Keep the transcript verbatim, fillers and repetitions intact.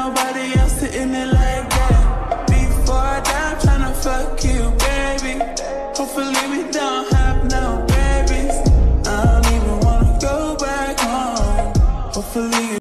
nobody else sitting there like that. Before I die, I'm tryna fuck you, baby. Hopefully we don't have no babies. I don't even wanna go back home. Hopefully